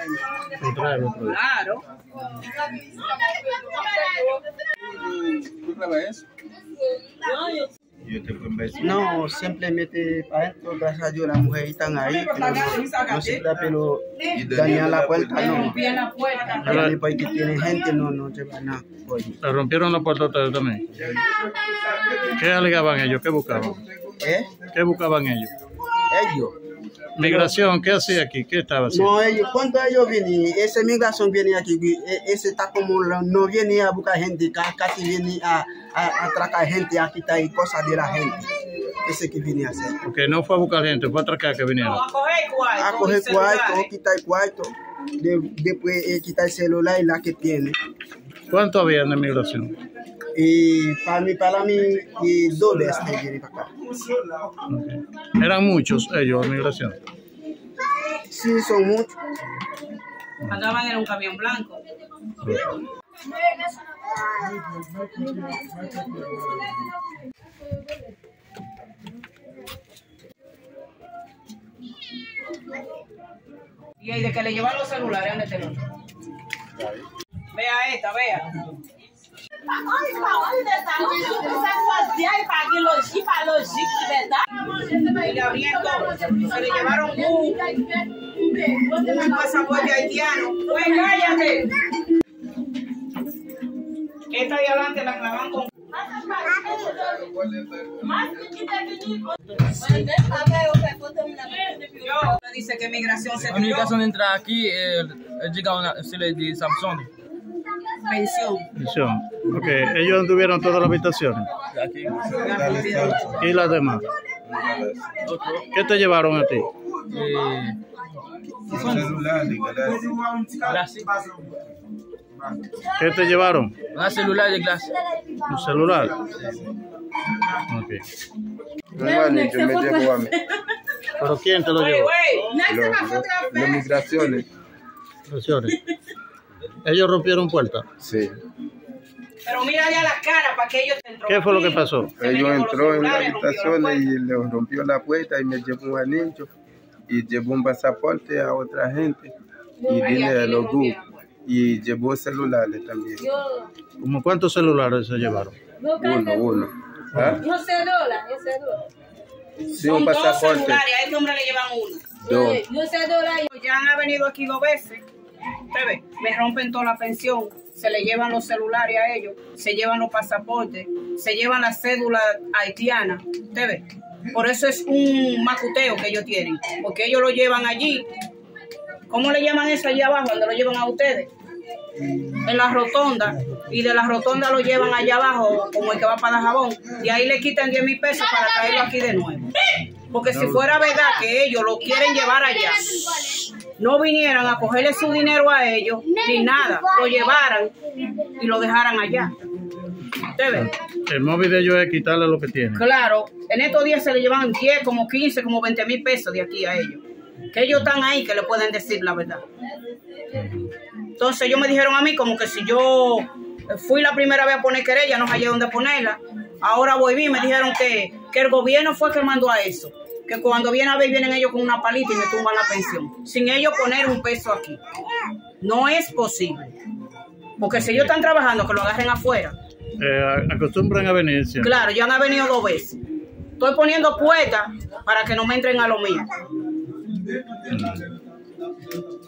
Traerlo. Claro. ¿Tú grabas eso? No, simplemente para esto, gracias a Dios, las mujeres están ahí, pero no se da, pero dañar la puerta, no. Y porque tiene gente, no lleva nada. Le rompieron la puerta a ustedes también. ¿Qué alegaban ellos? ¿Qué buscaban? ¿Qué buscaban ellos? Ellos. Migración, ¿qué hacía aquí? ¿Qué estaba haciendo? No, ellos, cuando ellos vienen, esa migración viene aquí, ese está como, no viene a buscar gente, casi viene a atracar gente, a quitar cosas de la gente. Ese que viene a hacer. Porque no fue a buscar gente, fue a atracar que vinieron. No, a coger cuarto. A coger cuarto, quitar el cuarto, después quitar el celular y la que tiene. ¿Cuánto había en la migración? Y para mí, y 2 veces vienen para acá. Okay. ¿Eran muchos ellos en migración? Sí, son muchos. Andaban en un camión blanco. Okay. Y ahí de que le llevan los celulares, ¿dónde te lo? Vea esta, vea. Y le abrieron todo. Se le llevaron un pasaporte haitiano. Pues cállate. Esta de adelante la clavan con... Dice que migración se... La migración entra aquí, llega una serie de sanciones. Pensión. Ok, ellos tuvieron todas las habitaciones. Aquí. ¿Y las demás? ¿Qué te llevaron a ti? Celular, Clase. ¿Qué te llevaron? Un celular de clase. ¿Un celular? Ok. Hermano, yo me llevo a mí. ¿Pero quién te lo llevó? Las migraciones. Migraciones. ¿Ellos rompieron puertas? Sí. Pero mírale a la cara para que ellos te entró. ¿Qué fue lo que pasó? Ellos entró en la habitación y le rompió la puerta y me llevó un anillo y llevó un pasaporte a otra gente y dinero a los grupos y llevó celulares también. ¿Cómo cuántos celulares se llevaron? Uno. ¿Ah? No cédula, es cédula. Sí, un Son 2 pasaporte. celulares, a este hombre le llevan uno. 2. No cédula. Ya han venido aquí 2 veces. Usted ve, me rompen toda la pensión, se le llevan los celulares a ellos, se llevan los pasaportes, se llevan la cédula haitiana. Usted ve, por eso es un macuteo que ellos tienen, porque ellos lo llevan allí. ¿Cómo le llaman eso allá abajo, donde lo llevan a ustedes? En la rotonda, y de la rotonda lo llevan allá abajo, como el que va para Dajabón, y ahí le quitan 10,000 pesos para traerlo aquí de nuevo. Porque si fuera verdad que ellos lo quieren llevar allá, no vinieran a cogerle su dinero a ellos, ni nada, lo llevaran y lo dejaran allá. ¿Usted ve? El móvil de ellos es quitarle lo que tienen. Claro, en estos días se le llevan 10, como 15, como 20,000 pesos de aquí a ellos. Que ellos están ahí, que le pueden decir la verdad. Entonces ellos me dijeron a mí como que si yo fui la primera vez a poner querella, no hallé dónde ponerla. Ahora volví y me dijeron que el gobierno fue que mandó a eso. Que cuando vienen a ver, vienen ellos con una palita y me tumban la pensión. Sin ellos poner un peso aquí. No es posible. Porque si ellos están trabajando, que lo agarren afuera. Acostumbran a venir siempre. Claro, ya han venido 2 veces. Estoy poniendo puertas para que no me entren a lo mío.